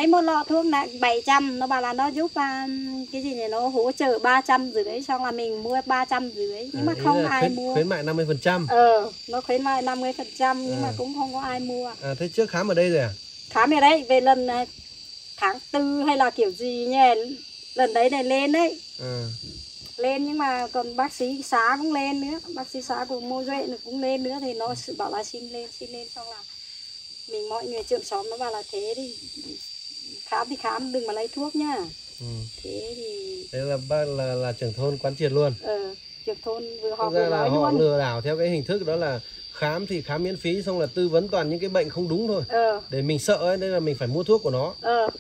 Thấy một lọ thuốc là 700, nó bảo là nó giúp cái gì này nó hỗ trợ 350, xong là mình mua 350, nhưng mà không ai mua. Khuyến mại 50%. Nó khuyến mại 50% nhưng mà cũng không có ai mua. Thế trước khám ở đây rồi à? Khám ở đây, về lần tháng 4 hay là kiểu gì nhỉ, lần đấy này lên đấy. Lên nhưng mà còn bác sĩ xã cũng lên nữa, bác sĩ xã của Mô Duệ cũng lên nữa, thì nó bảo là xin lên, xong là mình mọi người trưởng xóm nó bảo là thế thì khám thì khám, đừng mà lấy thuốc nhá. Thế thì thế là bác là trưởng thôn quán triệt luôn. trưởng thôn vừa họp vừa nói là họ luôn. Lừa đảo theo cái hình thức đó là khám thì khám miễn phí, xong là tư vấn toàn những cái bệnh không đúng thôi. Để mình sợ ấy, nên là mình phải mua thuốc của nó.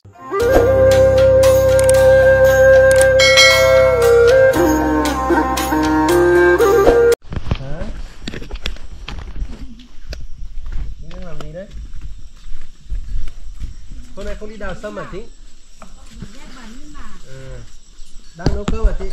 Làm gì đấy? Hôm nay không đi đào sâm à chị? Đang nấu cơm à chị?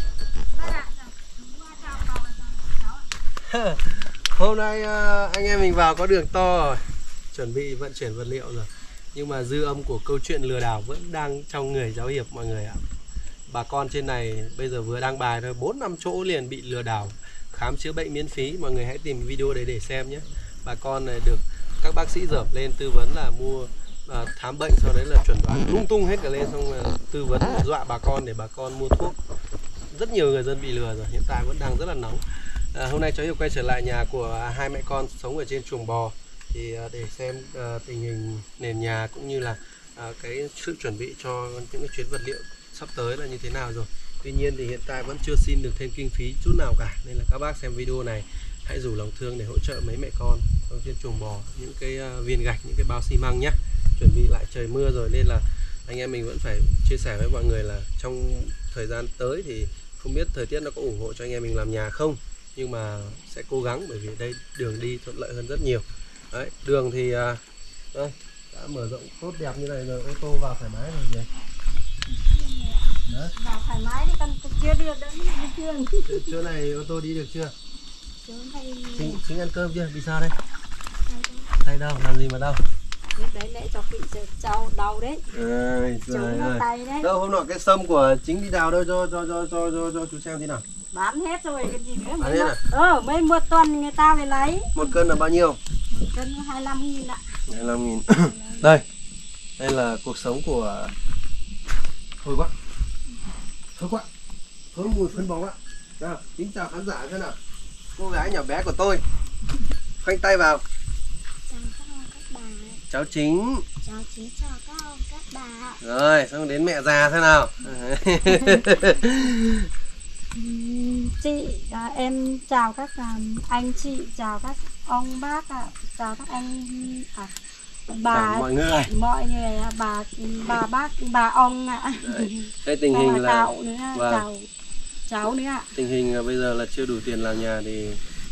Hôm nay anh em mình vào có đường to rồi, chuẩn bị vận chuyển vật liệu rồi, nhưng mà dư âm của câu chuyện lừa đảo vẫn đang trong người giáo hiệp mọi người ạ. Bà con trên này bây giờ vừa đăng bài thôi, 4-5 chỗ liền bị lừa đảo khám chữa bệnh miễn phí. Mọi người hãy tìm video đấy để xem nhé. Bà con này được các bác sĩ dởm lên tư vấn là mua khám bệnh, sau đấy là chuẩn đoán lung tung hết cả lên, xong là tư vấn dọa bà con để bà con mua thuốc. Rất nhiều người dân bị lừa rồi, hiện tại vẫn đang rất là nóng. Hôm nay cháu Hiệp quay trở lại nhà của hai mẹ con sống ở trên chuồng bò thì để xem tình hình nền nhà cũng như là cái sự chuẩn bị cho những cái chuyến vật liệu sắp tới là như thế nào rồi. Tuy nhiên thì hiện tại vẫn chưa xin được thêm kinh phí chút nào cả, nên là các bác xem video này hãy rủ lòng thương để hỗ trợ mấy mẹ con ở trên chuồng bò những cái viên gạch, những cái bao xi măng nhé. Chuẩn bị lại trời mưa rồi nên là anh em mình vẫn phải chia sẻ với mọi người là trong thời gian tới thì không biết thời tiết nó có ủng hộ cho anh em mình làm nhà không, nhưng mà sẽ cố gắng, bởi vì đây đường đi thuận lợi hơn rất nhiều. Đấy, đường thì đây, đã mở rộng tốt đẹp như này rồi, ô tô vào thoải mái rồi nhỉ. Vào thoải mái thì còn chưa được đâu, chỗ này ô tô đi được chưa? Này... Chính ăn cơm chưa? Đi sao đây? Thay đâu? Làm gì mà đâu? Đấy lẽ cho bị cháu đau đấy. Tay đấy. Đâu hôm nọ cái sâm của chính đi đào đâu cho chú xem thế nào. Bán hết rồi cái gì nữa. Bán hết à? Mấy một tuần người ta về lấy. Một cân là bao nhiêu? Một cân 25.000 ạ. 25.000. Đây là cuộc sống của thôi quá mùi phân bón quá. Nào, kính chào khán giả thế nào. Cô gái nhỏ bé của tôi, khoanh tay vào. Chào các bà. Cháu Chính. Chào Chính, chào các bà. Rồi, xong đến mẹ già thế nào. Chị, em chào các anh chị, chào các ông bác, chào các anh bà, mọi người, bà bác, bà ông ạ. Cái tình hình là cậu nữa, chào cháu nữa ạ. Tình hình bây giờ là chưa đủ tiền làm nhà thì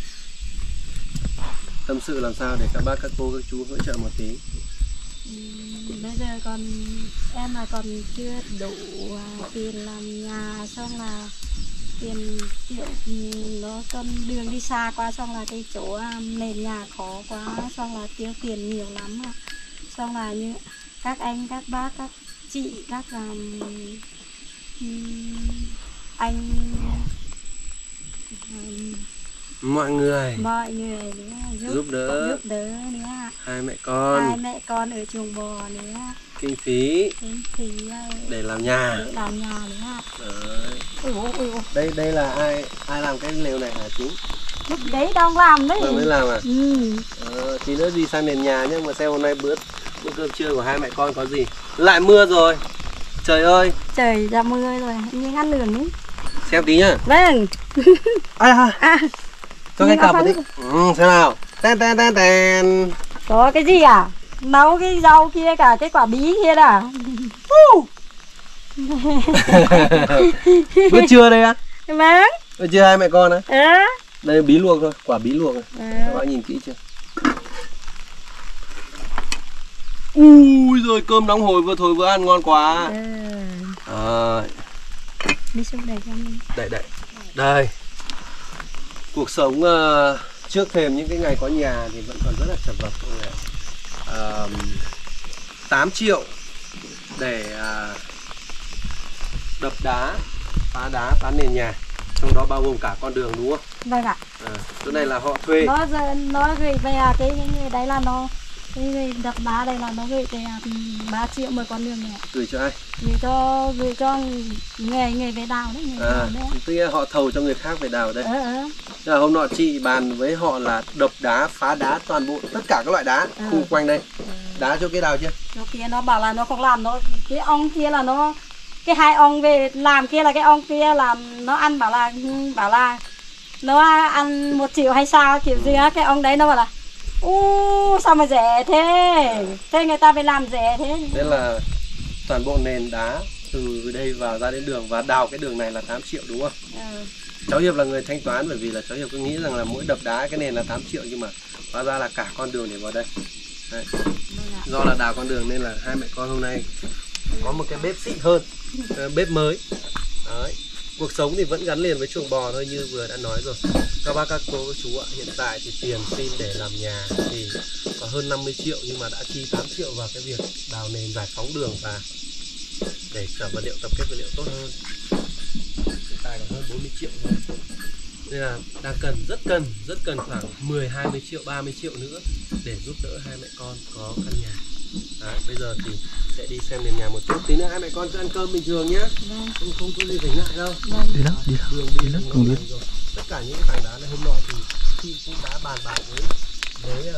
tâm sự làm sao để các bác, các cô, các chú hỗ trợ một tí. Bây giờ em còn chưa đủ tiền làm nhà, xong là tiền nó con đường đi xa quá, xong là cái chỗ nền nhà khó quá, xong là tiêu tiền nhiều lắm, xong là như các anh, các bác, các chị, các anh, mọi người nữa giúp đỡ nữa. Hai mẹ con ở chuồng bò nữa. Kinh phí để làm nhà. Nữa. Đấy. Đây là ai làm cái lều này hả Chính? Lúc đấy đang làm đấy. Mới làm à? Tí nữa đi sang nền nhà nhé. Mà xem hôm nay bữa cơm trưa của hai mẹ con có gì? Lại mưa rồi. Trời ơi. Trời ra mưa rồi, nhưng ăn lườn đấy. Xem tí nhá. Vâng. Cho cái cặp đi. Xem nào. Ten. Có cái gì à? Nấu cái rau kia, cả cái quả bí kia à? Bữa trưa đây á? Vâng. Bữa trưa hai mẹ con á? Đây bí luộc thôi, quả bí luộc. Các bạn nhìn kỹ chưa? Ui rồi, cơm nóng hổi vừa thổi vừa ăn ngon quá. Đi xuống đây cho mình. Đây. Cuộc sống trước thêm những cái ngày có nhà thì vẫn còn rất là chật vật. 8 triệu để đập đá, phá nền nhà, trong đó bao gồm cả con đường đúng không? Vâng ạ. Chỗ này là họ thuê. Nó gửi về cái đấy là nó cái đập đá đây là nó gửi về 3 triệu 10 con đường này. Gửi cho ai? Gửi cho người về đào đấy. Tức là họ thầu cho người khác về đào đây. Thế là hôm nọ chị bàn với họ là đập đá, phá đá toàn bộ tất cả các loại đá xung quanh đây. Đá cho cái đào chưa? Chỗ kia nó bảo là nó không làm, nó cái ông kia là nó cái hai ông về làm kia là cái ông kia làm nó ăn bảo là nó ăn 1 triệu hay sao kiểu gì á, cái ông đấy nó bảo là sao mà rẻ thế người ta phải làm rẻ thế. Thế là toàn bộ nền đá từ đây vào ra đến đường và đào cái đường này là 8 triệu đúng không? Cháu Hiệp là người thanh toán, bởi vì là cháu Hiệp cứ nghĩ rằng là mỗi đập đá cái nền là 8 triệu nhưng mà hóa ra là cả con đường để vào đây. Đây. Do là đào con đường nên là hai mẹ con hôm nay có một cái bếp xịn hơn, bếp mới. Đấy. Cuộc sống thì vẫn gắn liền với chuồng bò thôi như vừa đã nói rồi. Các bác các cô các chú ạ, hiện tại thì tiền xin để làm nhà thì có hơn 50 triệu nhưng mà đã chi 8 triệu vào cái việc đào nền, giải phóng đường và để chở vật liệu, tập kết vật liệu tốt hơn. Hiện tại còn hơn 40 triệu thôi. Nên là đang rất cần khoảng 10, 20 triệu, 30 triệu nữa để giúp đỡ hai mẹ con có căn nhà. Đấy, bây giờ thì sẽ đi xem nền nhà một chút. Tí nữa hai mẹ con sẽ ăn cơm bình thường nhé. Không có gì phải ngại đâu. Đi lắm cùng đi. Tất cả những cái tảng đá này hôm nọ thì chị cũng đã bàn bạc với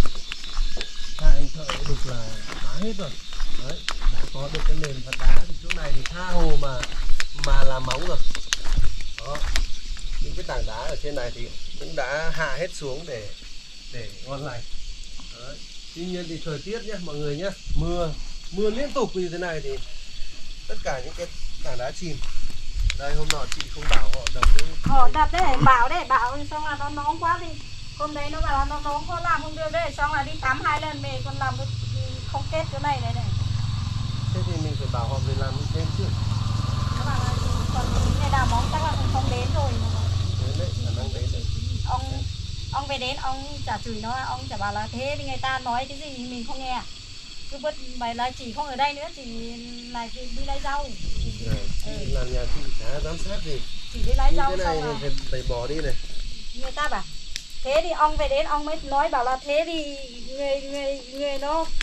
hai anh thợ đục là phá hết rồi. Đấy, đã có được cái nền vật đá thì chỗ này thì tha hồ mà làm móng rồi. Đó. Những cái tảng đá ở trên này thì cũng đã hạ hết xuống để ngon lành. Đấy. Tuy nhiên thì thời tiết nhé mọi người nhé, mưa liên tục như thế này thì tất cả những cái tảng đá chìm. Đây hôm nọ chị không bảo họ đập đấy. Họ đập đấy, bảo xong là nó nóng quá thì hôm đấy nó bảo là nó nóng có làm không được đấy, xong là đi tắm 2 lần về còn làm không kết cái này này. Thế thì mình phải bảo họ về làm thêm chứ. Nó bảo là còn ngày nào móng chắc là không đến rồi. Đến đấy, khả năng đến đấy. Ông về đến ông chả chửi nó, ông chả bảo là thế thì người ta nói cái gì mình không nghe. Cứ bớt mày là chỉ không ở đây nữa, chỉ là đi lấy rau. Làm nhà chị chả giám sát gì. Chỉ đi lấy rau cái này xong thì phải bỏ đi này. Người ta bảo thế thì ông về đến ông mới nói bảo là thế thì người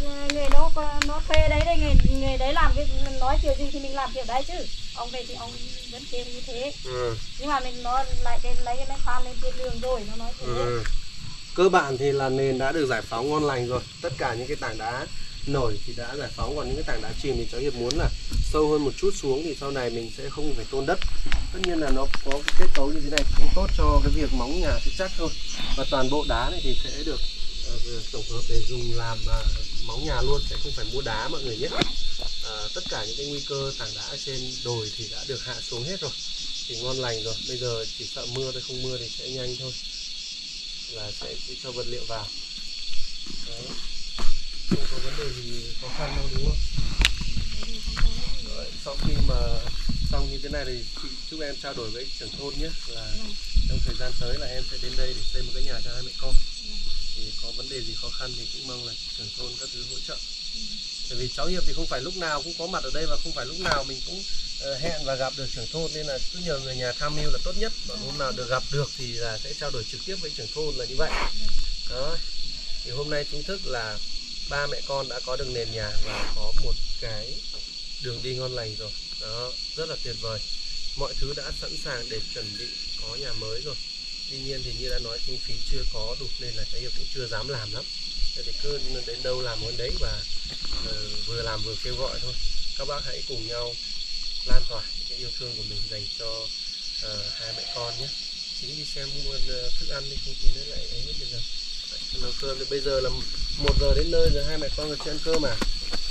nó thuê đấy đây, người đấy làm cái nói kiểu gì thì mình làm kiểu đấy chứ. Ông về thì ông vẫn kêu như thế. Nhưng mà mình nó lại lấy cái máy khoan lên trên đường rồi nó nói thế. Cơ bản thì là nền đã được giải phóng ngon lành rồi. Tất cả những cái tảng đá nổi thì đã giải phóng, còn những cái tảng đá chìm thì cháu Hiệp muốn là sâu hơn một chút xuống thì sau này mình sẽ không phải tôn đất. Tất nhiên là nó có cái kết cấu như thế này cũng tốt cho cái việc móng nhà sẽ chắc thôi. Và toàn bộ đá này thì sẽ được tổng hợp để dùng làm móng nhà luôn, sẽ không phải mua đá mọi người nhé. Tất cả những cái nguy cơ tảng đá ở trên đồi thì đã được hạ xuống hết rồi, thì ngon lành rồi. Bây giờ chỉ sợ mưa thôi, không mưa thì sẽ nhanh thôi, là sẽ cho vật liệu vào. Đấy. Không có vấn đề gì khó khăn đâu đúng không? Rồi, sau khi mà xong như thế này thì chị chúc em trao đổi với trưởng thôn nhé, là trong thời gian tới là em sẽ đến đây để xây một cái nhà cho hai mẹ con. Thì có vấn đề gì khó khăn thì cũng mong là trưởng thôn các thứ hỗ trợ. Bởi vì cháu Hiệp thì không phải lúc nào cũng có mặt ở đây và không phải lúc nào mình cũng hẹn và gặp được trưởng thôn, nên là cứ nhờ người nhà tham mưu là tốt nhất. Còn hôm nào được gặp được thì là sẽ trao đổi trực tiếp với trưởng thôn là như vậy. Đó. Thì hôm nay chính thức là ba mẹ con đã có được nền nhà và có một cái đường đi ngon lành rồi. Đó, rất là tuyệt vời. Mọi thứ đã sẵn sàng để chuẩn bị có nhà mới rồi. Tuy nhiên thì như đã nói, kinh phí chưa có đủ nên là cháu Hiệp cũng chưa dám làm lắm. Thế thì cứ đến đâu làm món đấy và vừa làm vừa kêu gọi thôi. Các bác hãy cùng nhau lan tỏa cái yêu thương của mình dành cho hai mẹ con nhé. Chính đi xem mua thức ăn đi, không thì nó lại ấy hết được rồi. Nấu cơm thì bây giờ là 1 giờ đến nơi rồi, hai mẹ con còn chưa ăn cơm à?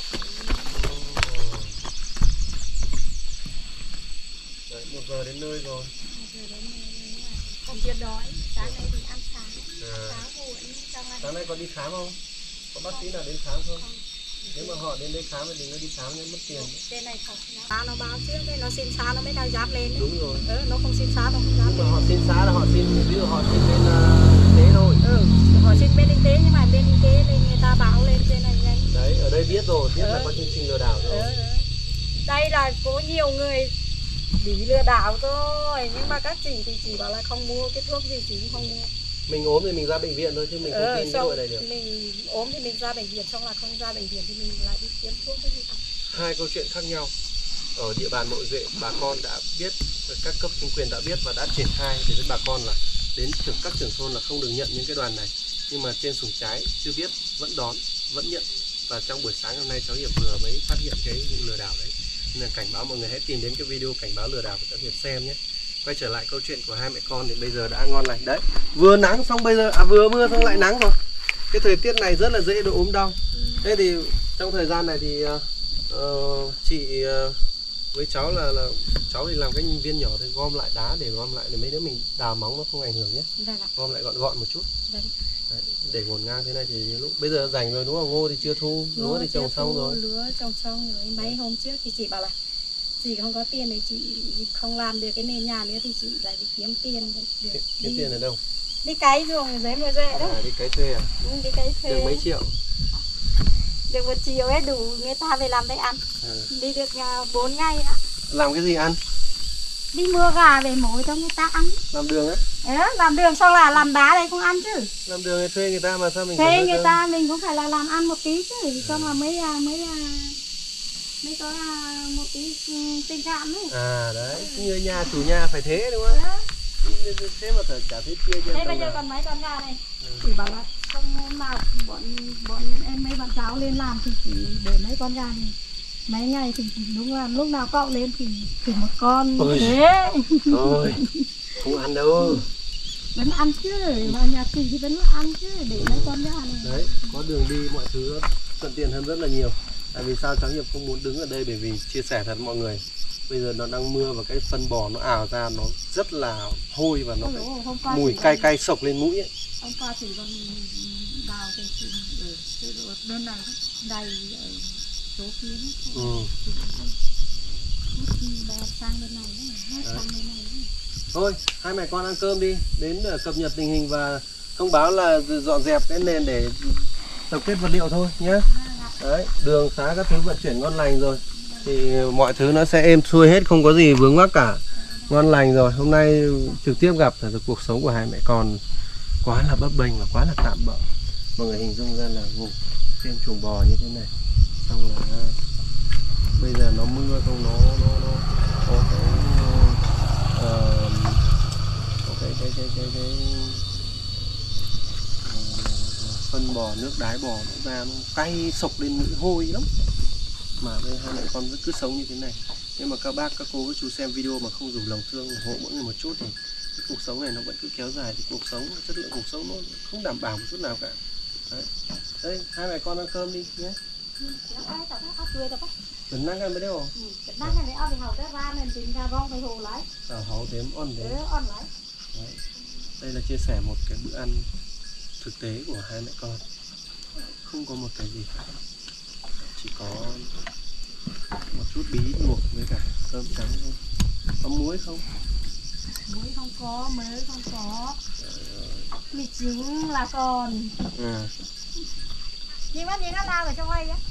Đấy, 1 giờ đến nơi rồi. Không chưa đói, sáng nay thì ăn sáng. Sáng muộn, sáng nay có đi khám không? Có bác sĩ nào đến khám không? Nếu mà họ đến đây khám thì đừng có đi khám nên mất tiền. Trên này không. Nó báo trước đấy, nó xin xá nó mới dám lên đấy. Đúng rồi. Nó không xin xá nó không dám. Nhưng mà họ xin xá là họ xin, ví dụ họ xin lên tế thôi. Họ xin bên kinh tế nhưng mà bên kinh tế thì người ta báo lên trên này nhanh. Đấy, ở đây biết rồi, biết là có chương trình lừa đảo rồi. Đây là có nhiều người bị lừa đảo thôi, nhưng mà các chị thì chỉ bảo là không mua cái thuốc gì, chị cũng không mua. Mình ốm thì mình ra bệnh viện thôi chứ mình không tin cái đội này được. Mình ốm thì mình ra bệnh viện, xong là không ra bệnh viện thì mình lại đi kiếm thuốc cái gì cả. Hai câu chuyện khác nhau. Ở địa bàn Mộ Duệ, bà con đã biết, các cấp chính quyền đã biết và đã triển khai để với bà con là đến các trưởng thôn là không được nhận những cái đoàn này. Nhưng mà trên Sùng Trái chưa biết, vẫn đón, vẫn nhận. Và trong buổi sáng hôm nay cháu Hiệp vừa mới phát hiện cái vụ lừa đảo đấy. Nên là cảnh báo mọi người hãy tìm đến cái video cảnh báo lừa đảo của cháu Hiệp xem nhé. Quay trở lại câu chuyện của hai mẹ con thì bây giờ đã ngon lành đấy. Vừa nắng xong bây giờ vừa mưa xong lại nắng rồi. Cái thời tiết này rất là dễ bị ốm đau. Thế thì trong thời gian này thì chị với cháu là cháu thì làm cái viên nhỏ thì gom lại đá để gom lại để mấy đứa mình đào móng nó không ảnh hưởng nhé. Gom lại gọn gọn một chút. Đấy, để ngổn ngang thế này thì lúc bây giờ rảnh rồi đúng không? Ngô thì chưa thu, lúa thì trồng xong rồi. Lúa trồng xong rồi. Mấy hôm trước thì chị bảo là chị không có tiền để chị không làm được cái nền nhà nữa thì chị lại đi kiếm tiền được. Kiếm tiền ở đâu? Đi cấy ruộng dưới Mộ Duệ đó. Đi cấy thuê à? Đi cấy thuê. Được mấy triệu? Được 1 triệu ấy đủ người ta về làm đây ăn. Đi được 4 ngày ạ. Làm cái gì ăn? Đi mua gà về mối cho người ta ăn. Làm đường á? Làm đường xong là làm đá đây cũng ăn chứ. Làm đường thì thuê người ta mà sao mình thuê người ta mình cũng phải là làm ăn một tí chứ. Xong là mới có một tí tình cảm ấy. À đấy, người nhà chủ nhà phải thế đúng không? Thế mà phải trả thế kia. Thế bây giờ còn mấy con gà này? Chỉ bảo là không hôm nào bọn em mấy bạn cháu lên làm thì chỉ để mấy con gà này mấy ngày thì đúng là lúc nào cậu lên thì một con. Ôi. Thế Thôi không ăn đâu. Vẫn ăn chứ, mà nhà chị thì vẫn ăn chứ, để mấy con gà này. Đấy, có đường đi mọi thứ nó thuận tiện hơn rất là nhiều. Tại vì sao cháu Hiệp không muốn đứng ở đây, bởi vì chia sẻ thật mọi người, bây giờ nó đang mưa và cái phân bò nó ào ra nó rất là hôi và nó phải mùi cay cay sộc lên mũi ấy. Hôm qua chị còn đào cái đơn này đầy ở chỗ kia hết. Sang bên này sang bên này. Thôi, hai mẹ con ăn cơm đi, đến cập nhật tình hình và thông báo là dọn dẹp cái nền để tập kết vật liệu thôi nhé. Đấy, đường xá các thứ vận chuyển ngon lành rồi thì mọi thứ nó sẽ êm xuôi hết, không có gì vướng mắc cả. Ngon lành rồi, hôm nay trực tiếp gặp là cuộc sống của hai mẹ con quá là bấp bênh và quá là tạm bợ. Mọi người hình dung ra là ngủ trên chuồng bò như thế này, xong là bây giờ nó mưa xong nó cái phân bò, nước đái bò nó ra nó cay sộc lên mũi hôi lắm. Mà bây hai mẹ con vẫn cứ sống như thế này. Nhưng mà các bác, các cô, các chú xem video mà không dùng lòng thương ủng hộ mỗi người một chút thì cái cuộc sống này nó vẫn cứ kéo dài, thì cuộc sống, chất lượng cuộc sống nó không đảm bảo một chút nào cả. Đấy, đây hai mẹ con ăn cơm đi nhé. Chuẩn năng ăn mới đâu? Chuẩn năng ăn để ăn thì hầu tới ra nên tìm ra vong phải hồ lấy. Hầu thêm on đấy. On lấy. Đây là chia sẻ một cái bữa ăn thực tế của hai mẹ con, không có một cái gì cả, chỉ có một chút bí luộc với cả cơm trắng thôi. Có muối không? Muối không có, mớ không có. Mì chính là còn. Nhưng mà nhìn nó lao ở trong đây á.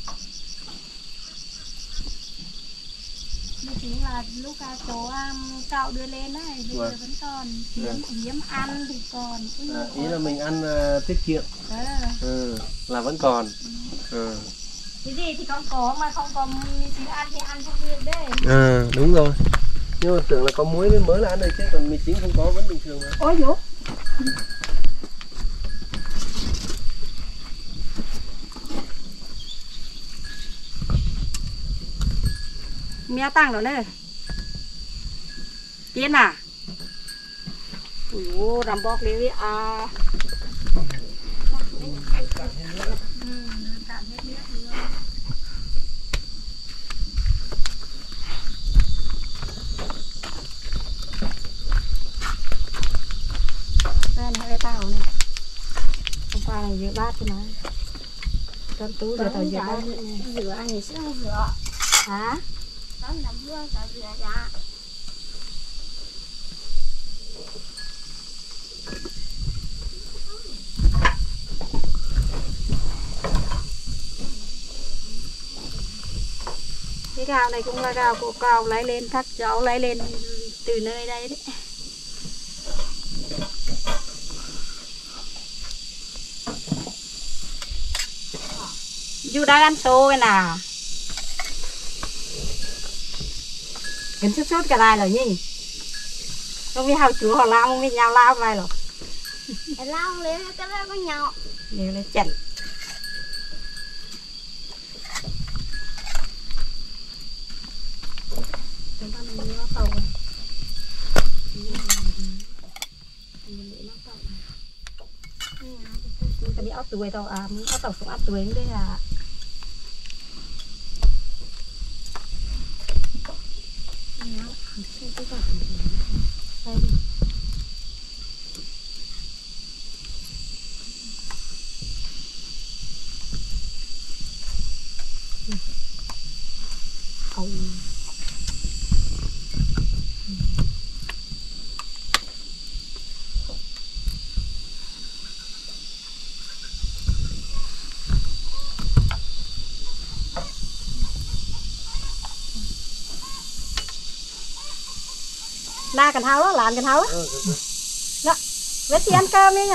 Mì chính là lúc chỗ cậu đưa lên đấy, bây giờ vẫn còn. Hiếm ăn thì còn. Ý là mình ăn tiết kiệm. Là vẫn còn. Cái gì thì con có mà không có mì chính ăn thì ăn không được đấy. Đúng rồi. Nhưng mà tưởng là có muối với mỡ là ăn được chứ, còn mì chính không có vẫn bình thường mà. Ôi dồi. Mẹ tăng rồi nè. Tiên à. Ui dồi, làm bọc đi à. Đây này, cái tàu này. Hôm qua này rửa bát cho nó. Con Tú rửa tàu rửa bát. Rửa anh ấy sẽ không rửa. Hả? Con làm vừa tàu rửa ra. Cái gạo này cũng là gạo của cào lấy lên các cháu lấy lên từ nơi đây đấy. Chú đang ăn xô cái nào. Gần chút cái này rồi nhỉ. Không biết how chú họ lao không biết nhau lao này rồi. Lao lên cái đó có nhau. Nhiều lên chẩn. Chúng ta mình nó tàu. Cái bị ốc tuổi tàu à, ốc tàu xuống ốc tuổi đấy là. Na cần tháo đó, làm cần tháo á. Đó, với chị ăn cơm đi nhỉ.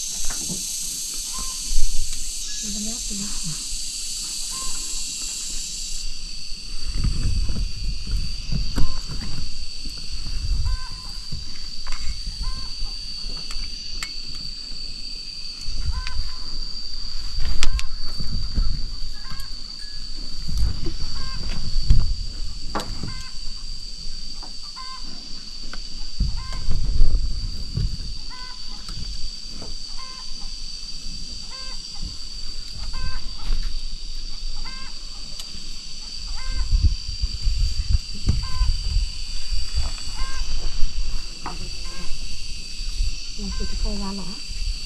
Thì coi ra nó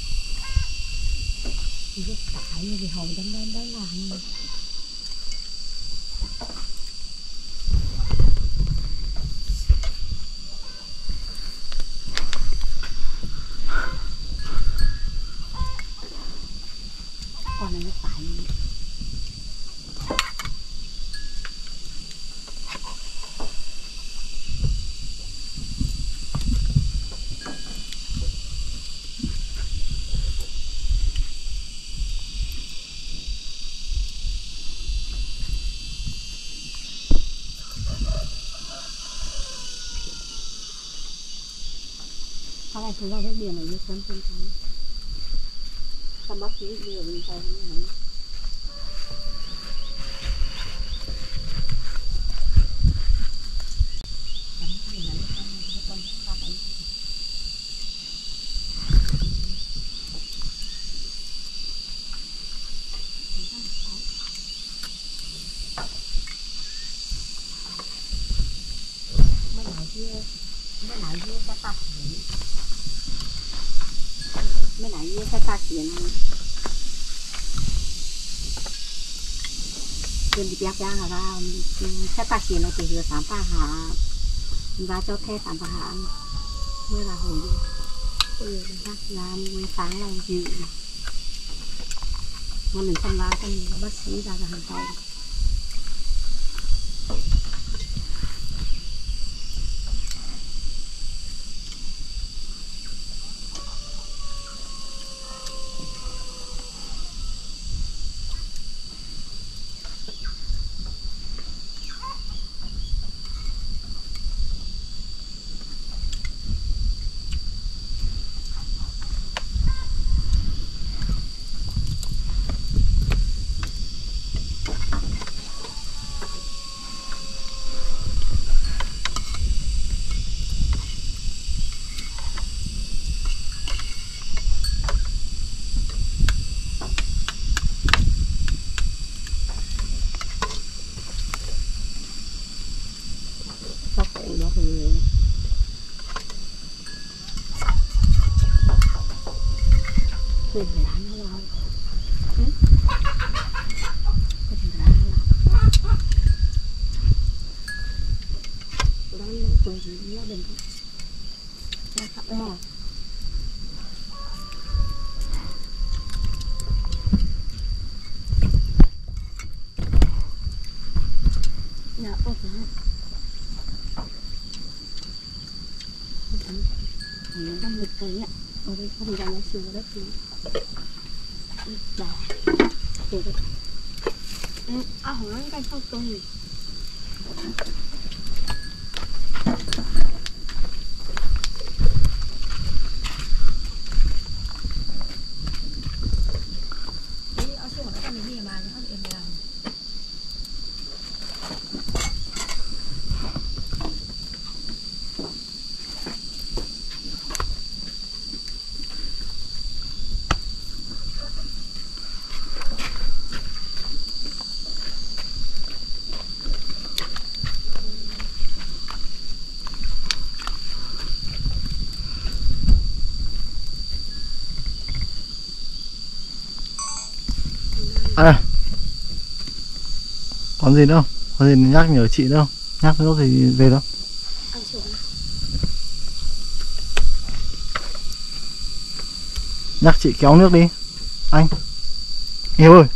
thì cái tải như thì hồi đến đây làm còn này nó tải này thì ra cái biển này như sân trên trái xong bác sĩ đưa mình tay này mấy nãy kia sẽ tắt mấy nãy kia sẽ tắt chuyện trên đi bác ra là ra sẽ tắt chuyện nó chỉ vừa sám pa hạ ra cho thế sám pa hạ mới là hồi đi ra mới sáng là dịu mà mình không ra thì bác sĩ ra là hàng tay đang nghịch cái ạ, ở đây không dám nói xưa đấy thì đỏ, kiểu vậy. Hỏi cái không tôi. À, còn gì nữa không? Còn gì nhắc nhở chị nữa không? Nhắc nữa thì về đâu? Ăn xuống. Nhắc chị kéo nước đi anh Hiếu ơi,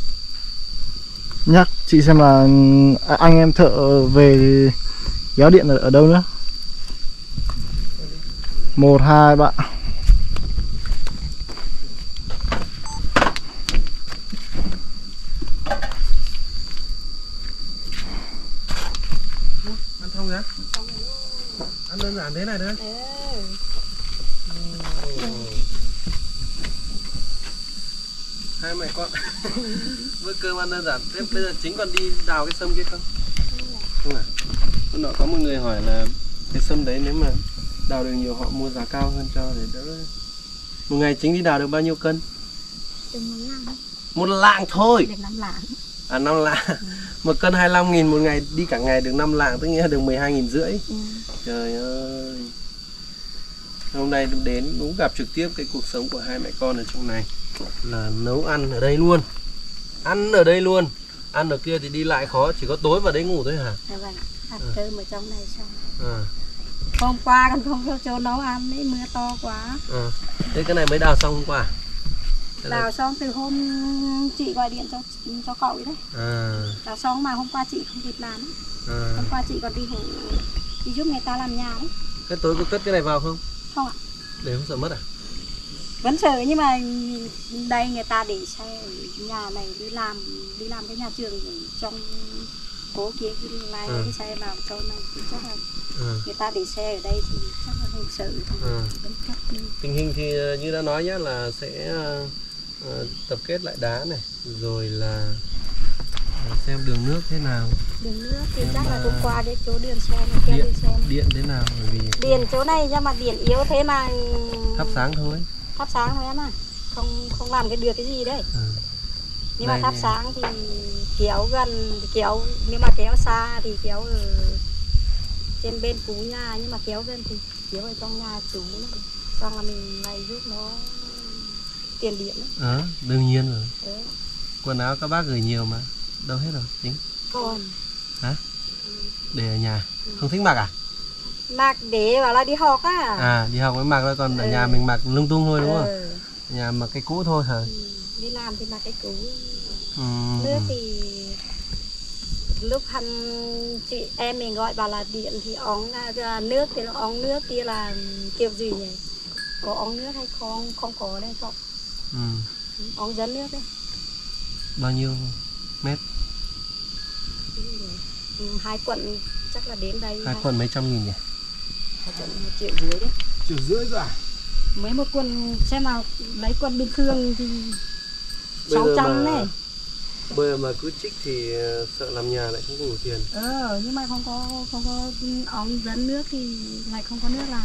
nhắc chị xem là anh em thợ về kéo điện ở đâu nữa. 1, 2, 3. Ăn xong rồi á? Ăn đơn giản thế này thôi. Hai mẹ con bữa cơm ăn đơn giản. Thế bây giờ chính còn đi đào cái sâm kia không? Không à? Hôm nọ có một người hỏi là cái sâm đấy nếu mà đào được nhiều họ mua giá cao hơn cho để đỡ. Một ngày chính đi đào được bao nhiêu cân? Được 1 lạng. 1 lạng thôi. Được 5 lạng. À 5 lạng. 1 cân 25.000 một ngày, đi cả ngày được 5 lạng, tức nghĩa là được 12.500. Trời ơi. Hôm nay đến cũng gặp trực tiếp cái cuộc sống của hai mẹ con ở trong này, là nấu ăn ở đây luôn, ăn ở đây luôn, ăn ở kia thì đi lại khó, chỉ có tối vào đấy ngủ thôi hả? Dạ vâng ạ, ăn cơm ở trong này xong. À. Hôm qua còn không cho chỗ nấu ăn đấy, mưa to quá. À. Thế cái này mới đào xong hôm qua? Đào xong từ hôm chị gọi điện cho cậu ấy đấy. À. Đào xong mà hôm qua chị không kịp làm ấy. À. Hôm qua chị còn đi giúp người ta làm nhà đấy. Cái tối có cất cái này vào không? Không ạ. Để không sợ mất à? Vẫn sợ nhưng mà đây người ta để xe ở nhà này đi làm cái nhà trường ở trong phố kia lái cái xe vào chỗ này thì chắc là người ta để xe ở đây thì chắc là không sợ. Vẫn chắc tình hình thì như đã nói nhé, là sẽ tập kết lại đá này, rồi là xem đường nước thế nào. Đường nước thì chắc là hôm qua cái chỗ đường xe này kia đi xem. Điện thế nào, bởi vì điện chỗ này nhưng mà điện yếu thế mà thắp sáng thôi. Thắp sáng thôi em à, không làm được cái gì đấy. Nhưng mà thắp sáng thì kéo gần, kéo nếu mà kéo xa thì kéo ở trên bên cú nhà, nhưng mà kéo gần thì kéo ở trong nhà chủ này, xong là mình lại giúp nó tiền điện đấy. Đương nhiên rồi. Quần áo các bác gửi nhiều mà, đâu hết rồi chính. Còn hả? Để ở nhà. Không thích mặc à? Mặc để bảo là đi học á. À đi học mới mặc thôi, còn ở nhà mình mặc lung tung thôi đúng không? Nhà mặc cái cũ thôi hả? Đi làm thì mặc cái cũ. Nước thì lúc chị em mình gọi bảo là điện thì ống nước thì nó ống nước kia là kiểu gì nhỉ? Có ống nước hay không có đây không? Ống dẫn nước đấy. Bao nhiêu mét? 2 quận chắc là đến đây. 2 quận mấy trăm nghìn nhỉ? 2 quận 1,5 triệu đấy. 1,5 triệu rồi à? Mấy một quần xem nào, lấy quần bình thường thì 600 này. Bây giờ mà cứ trích thì sợ làm nhà lại không có đủ tiền. Nhưng mà không có ống dẫn nước thì lại không có nước làm.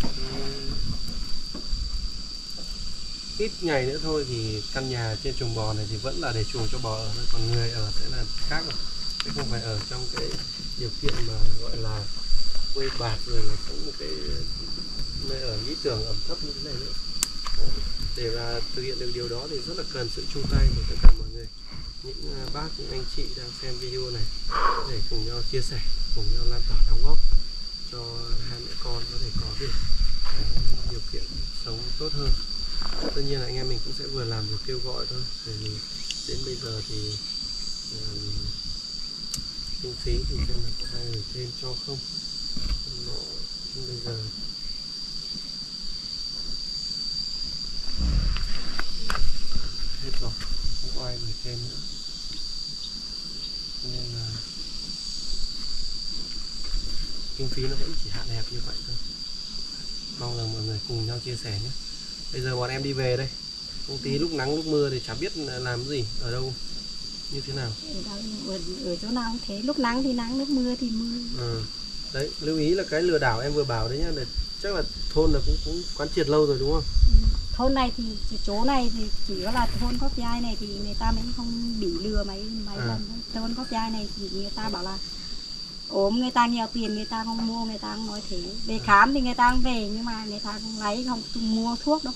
Ít ngày nữa thôi thì căn nhà trên chuồng bò này thì vẫn là để chuồng cho bò ở, còn người ở sẽ là khác rồi. Chứ không phải ở trong cái điều kiện mà gọi là quây bạt rồi là sống một cái nơi ở lý tưởng ẩm thấp như thế này nữa. Để mà thực hiện được điều đó thì rất là cần sự chung tay của tất cả mọi người, những bác, những anh chị đang xem video này, để cùng nhau chia sẻ, cùng nhau lan tỏa đóng góp cho hai mẹ con có thể có được cái điều kiện sống tốt hơn. Tất nhiên là anh em mình cũng sẽ vừa làm vừa kêu gọi thôi, bởi vì đến bây giờ thì kinh phí thì xem là có ai gửi thêm cho không. Nó bây giờ hết rồi, không có ai gửi thêm nữa, nên là kinh phí nó vẫn chỉ hạn hẹp như vậy thôi. Mong là mọi người cùng nhau chia sẻ nhé. Bây giờ bọn em đi về đây. Công ty lúc nắng lúc mưa thì chả biết làm gì, ở đâu, như thế nào. Ở chỗ nào cũng thế, lúc nắng thì nắng, lúc mưa thì mưa. Đấy, lưu ý là cái lừa đảo em vừa bảo đấy nhá, để chắc là thôn là cũng quán triệt lâu rồi đúng không? Thôn này thì chỗ này thì chỉ có là thôn Cóc Dai này thì người ta mới không bị lừa mấy lần thôi. Thôn Cóc Dai này thì người ta bảo là ốm người ta nhiều tiền người ta không mua, người ta không nói thế. Về khám thì người ta không về nhưng mà người ta không lấy, không mua thuốc đâu.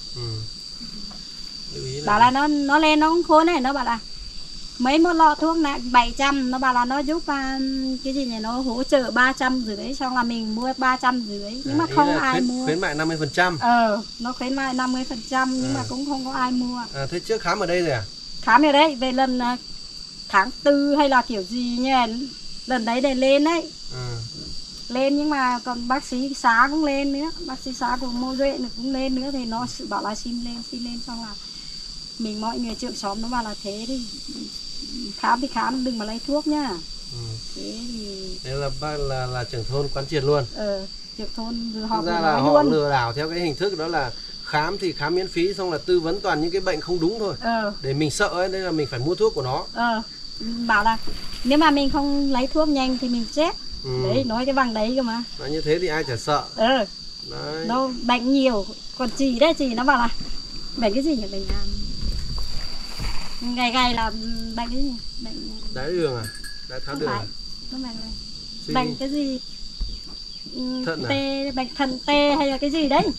Bảo là nó lên nó không khốn này, nó bảo là mấy một lọ thuốc này 700, nó bảo là nó giúp cái gì nhỉ, nó hỗ trợ 350, xong là mình mua 350, nhưng mà không ai mua. Khuyến mại 50%. Nó khuyến mại 50% nhưng mà cũng không có ai mua. Thế trước khám ở đây rồi à? Khám ở đây, về lần tháng 4 hay là kiểu gì nhỉ, lần đấy để lên đấy. Lên nhưng mà còn bác sĩ xã cũng lên nữa, bác sĩ xã của Mô Duệ cũng lên nữa, thì nó bảo là xin lên xong là mình mọi người trưởng xóm nó bảo là thế thì khám thì khám, đừng mà lấy thuốc nhá. Thế thì thế là trưởng thôn quán triệt luôn. trưởng thôn họ ra là họ luôn. Lừa đảo theo cái hình thức đó là khám thì khám miễn phí, xong là tư vấn toàn những cái bệnh không đúng thôi. Để mình sợ ấy, đây là mình phải mua thuốc của nó. Bảo là nếu mà mình không lấy thuốc nhanh thì mình chết. Đấy, nói cái bằng đấy cơ mà. Nói như thế thì ai chả sợ. Đấy. Nó bệnh nhiều, còn chị đấy, chị nó bảo là bệnh cái gì nhỉ, bệnh ngày là bệnh cái gì, bệnh đái đường à, đái tháo đường à? Nó bệnh cái gì, thận tê, bệnh thận tê hay là cái gì đấy.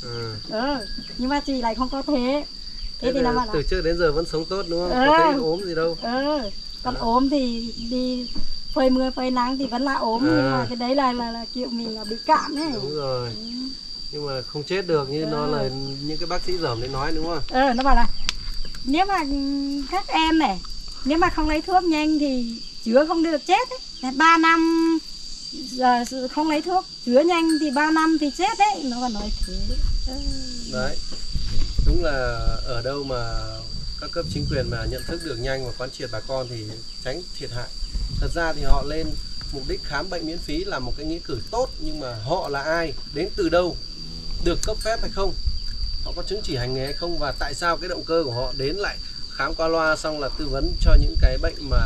Nhưng mà chị lại không có thế. Thế thì nó bảo là từ trước đến giờ vẫn sống tốt đúng không? Có thấy ốm gì đâu. Còn ốm thì đi phơi mưa phơi nắng thì vẫn là ốm, nhưng mà cái đấy là kiểu mình là bị cảm ấy. Đúng rồi. Nhưng mà không chết được như nó là những cái bác sĩ dởm đấy nói đúng không? Nó bảo là nếu mà các em này, nếu mà không lấy thuốc nhanh thì chữa không được chết ấy. 3 năm giờ không lấy thuốc chữa nhanh thì 3 năm thì chết đấy, nó còn nói thế. Đấy, đúng là ở đâu mà các cấp chính quyền mà nhận thức được nhanh và quán triệt bà con thì tránh thiệt hại. Thật ra thì họ lên mục đích khám bệnh miễn phí là một cái nghĩa cử tốt, nhưng mà họ là ai, đến từ đâu, được cấp phép hay không, họ có chứng chỉ hành nghề hay không, và tại sao cái động cơ của họ đến lại khám qua loa xong là tư vấn cho những cái bệnh mà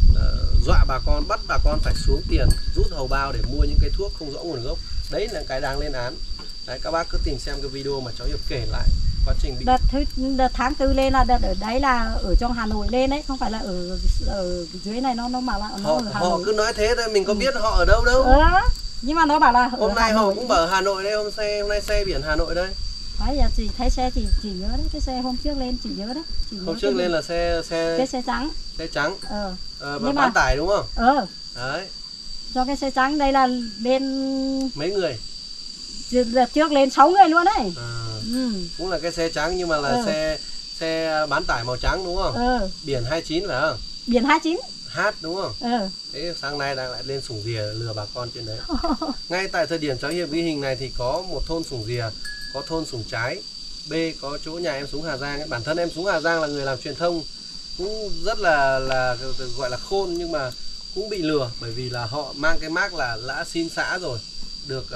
dọa bà con, bắt bà con phải xuống tiền rút hầu bao để mua những cái thuốc không rõ nguồn gốc. Đấy là cái đáng lên án. Đấy, các bác cứ tìm xem cái video mà cháu Hiệp kể lại quá trình bị đợt tháng 4 lên là đợt ở đấy là ở trong Hà Nội lên đấy, không phải là ở dưới này. Nó bảo là nó ở Hà Nội. Họ cứ nói thế thôi, mình có biết họ ở đâu đâu. Nhưng mà nó bảo là hôm nay họ cũng bảo ở Hà Nội đây, hôm nay xe biển Hà Nội đây. Đấy, giờ chị thấy xe chị nhớ đấy, cái xe hôm trước lên chị nhớ đấy. Hôm trước lên là cái xe trắng. Xe trắng. Bán tải đúng không? Đấy. Do cái xe trắng đây là lên mấy người? Đợt trước lên 6 người luôn đấy. Cũng là cái xe trắng nhưng mà là xe bán tải màu trắng đúng không? Biển 29 phải không? Biển 29. H đúng không? Thế sáng nay đang lại lên Sủng Rìa lừa bà con trên đấy. Ngay tại thời điểm cháu Hiệp ghi hình này thì có một thôn Sủng Rìa, có thôn Sủng Trái, B có chỗ nhà em Súng Hà Giang ấy. Bản thân em Súng Hà Giang là người làm truyền thông, cũng rất là gọi là khôn, nhưng mà cũng bị lừa bởi vì là họ mang cái mác là đã xin xã rồi, được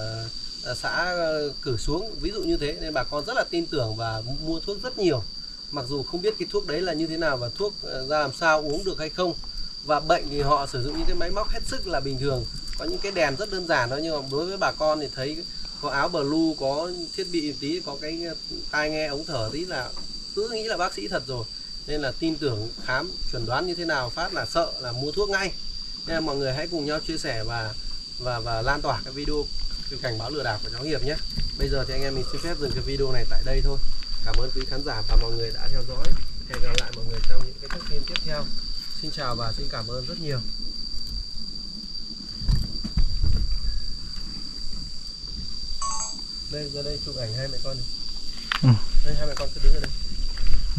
xã cử xuống, ví dụ như thế, nên bà con rất là tin tưởng và mua thuốc rất nhiều, mặc dù không biết cái thuốc đấy là như thế nào và thuốc ra làm sao, uống được hay không. Và bệnh thì họ sử dụng những cái máy móc hết sức là bình thường, có những cái đèn rất đơn giản thôi, nhưng mà đối với bà con thì thấy có áo blue, có thiết bị tí, có cái tai nghe ống thở tí là cứ nghĩ là bác sĩ thật rồi, nên là tin tưởng khám chuẩn đoán như thế nào phát là sợ là mua thuốc ngay. Nên là mọi người hãy cùng nhau chia sẻ và lan tỏa cái video cái cảnh báo lừa đảo của cháu Hiệp nhé. Bây giờ thì anh em mình xin phép dừng cái video này tại đây thôi. Cảm ơn quý khán giả và mọi người đã theo dõi. Hẹn gặp lại mọi người trong những cái thông tin tiếp theo. Xin chào và xin cảm ơn rất nhiều. Đây, ra đây chụp ảnh hai mẹ con này. Đây, hai mẹ con cứ đứng ở đây.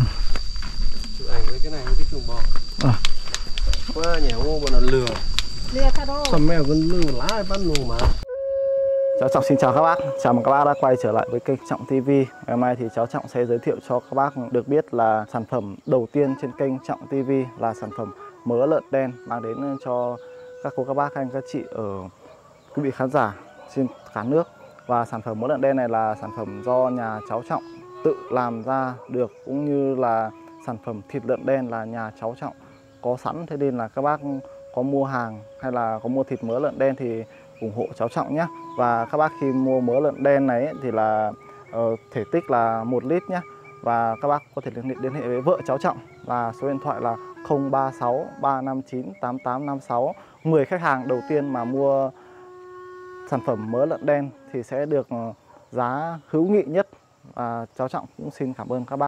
Chụp ảnh với cái này, với cái chuồng bò. Quá nhảy ô bọn nó lừa. Lừa thật đâu. Sao mèo con lư lá bắt luôn mà. Cháu Trọng xin chào các bác, chào mừng các bác đã quay trở lại với kênh Trọng TV. Ngày hôm nay thì cháu Trọng sẽ giới thiệu cho các bác được biết là sản phẩm đầu tiên trên kênh Trọng TV là sản phẩm mỡ lợn đen mang đến cho các cô, các bác, anh, các chị ở quý vị khán giả trên cả nước. Và sản phẩm mỡ lợn đen này là sản phẩm do nhà cháu Trọng tự làm ra được, cũng như là sản phẩm thịt lợn đen là nhà cháu Trọng có sẵn. Thế nên là các bác có mua hàng hay là có mua thịt mỡ lợn đen thì ủng hộ cháu Trọng nhé. Và các bác khi mua mỡ lợn đen này thì là thể tích là 1 lít nhé. Và các bác có thể liên hệ với vợ cháu Trọng là số điện thoại là 036 359 8856. 10 khách hàng đầu tiên mà mua sản phẩm mỡ lợn đen thì sẽ được giá hữu nghị nhất. Và cháu Trọng cũng xin cảm ơn các bác.